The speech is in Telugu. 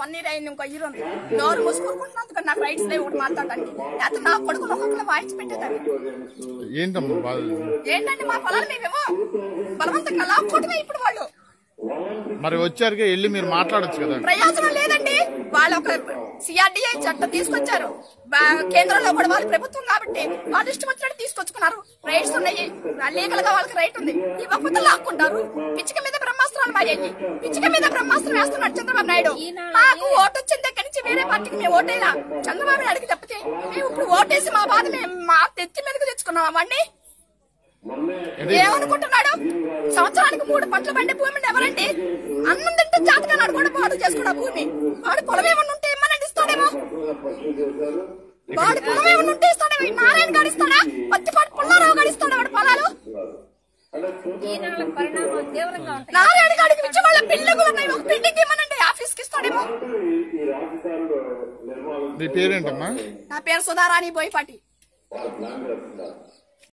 1 year అయింది, ఇంకో ఇయర్ ఉంది. నోరు మూసుకుంటున్నందుకు నాకు రైట్స్ లేవు ఒకటి మాట్లాడడానికి. లేకపోతే నా కొడుకులు ఒక్కొక్కరు వాయించి పెట్టేదాన్ని. ఏంటంటే మా పొలాలు మేమేమో బలవంతంగా లాక్కోవటమే ఇప్పుడు వాళ్ళు. మరి వచ్చారు వెళ్ళి మీరు మాట్లాడొచ్చు కదా. ప్రయోజనం లేదండి. వాళ్ళు ఒక సిఆర్డిఐ చట్టం తీసుకొచ్చారు. కేంద్రంలో కూడా వాళ్ళ ప్రభుత్వం కాబట్టి వాళ్ళు ఇష్టం వచ్చినట్టు తీసుకొచ్చుకున్నారు. రైట్స్ ఉన్నాయి, లీగల్ గా వాళ్ళకి రైట్ ఉంది. ఇవ్వకపోతే లాక్కుంటారు. పిచ్చిక మీద బ్రహ్మాస్త్రాలు మారేయి. పిచ్చిక మీద బ్రహ్మాస్త్రం వేస్తున్నాడు చంద్రబాబు నాయుడు. మాకు ఓటు వచ్చిన దగ్గర నుంచి వేరే పార్టీకి మేము ఓటేలా చంద్రబాబు నాయుడుకి తప్పితే మేము ఇప్పుడు ఓటేసి మా బాధ మేము మా తెచ్చి మీదకి తెచ్చుకున్నాం. అవన్నీ ఏమనుకుంటున్నాడు? సంవత్సరానికి 3 పంటలు పండే భూమిని ఎవరండి? అన్నం తింటే జాతకాన్ని కూడా పాడు చేసుకున్నా భూమి. వాడు పొలం ఏమన్నా ఉంటే ఏమన్నా ఇస్తాడేమో. వాడు పొలం ఏమన్నా ఉంటే ఇస్తాడేమో. నారాయణ గడిస్తాడా? పత్తిపాటి పుల్లారావు గడిస్తాడా వాడు పొలాలు? నారాయణ గాడికి ఇచ్చే వాళ్ళ బిల్లులు ఉన్నాయి. ఒక బిల్డింగ్ ఏమనండి ఆఫీస్కి ఇస్తాడేమో. మీ పేరేంటమ్మా? నా పేరు సుధారాణి బోయపాటి.